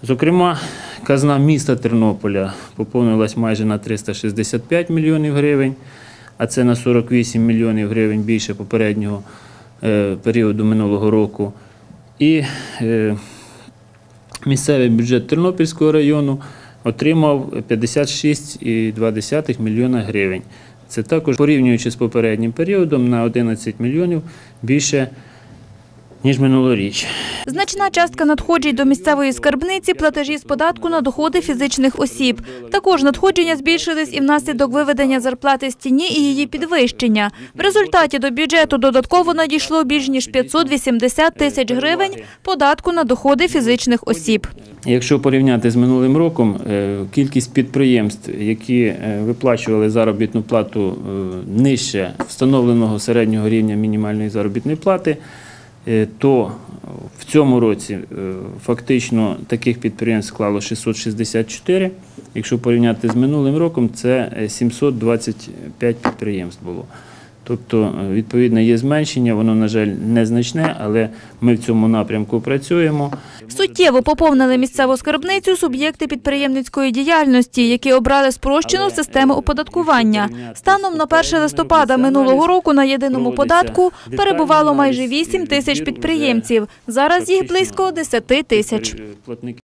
Зокрема, казна міста Тернополя поповнилась майже на 365 мільйонів гривень, а це на 48 мільйонів гривень більше попереднього періоду минулого року. І місцевий бюджет Тернопільського району отримав 56,2 мільйона гривень. Це також, порівнюючи з попереднім періодом, на 11 мільйонів більше, ніж минулоріч. Значна частка надходжень до місцевої скарбниці – платежі з податку на доходи фізичних осіб. Також надходження збільшились і внаслідок виведення зарплати з тіні і її підвищення. В результаті до бюджету додатково надійшло більш ніж 580 тисяч гривень податку на доходи фізичних осіб. Якщо порівняти з минулим роком, кількість підприємств, які виплачували заробітну плату нижче встановленого середнього рівня мінімальної заробітної плати, то в цьому році фактично таких підприємств склало 664. Якщо порівняти з минулим роком, це 725 підприємств було. Тобто, відповідно, є зменшення, воно, на жаль, незначне, але ми в цьому напрямку працюємо. Суттєво поповнили місцеву скарбницю суб'єкти підприємницької діяльності, які обрали спрощену систему оподаткування. Станом на 1 листопада минулого року на єдиному податку перебувало майже 8 тисяч підприємців. Зараз їх близько 10 тисяч.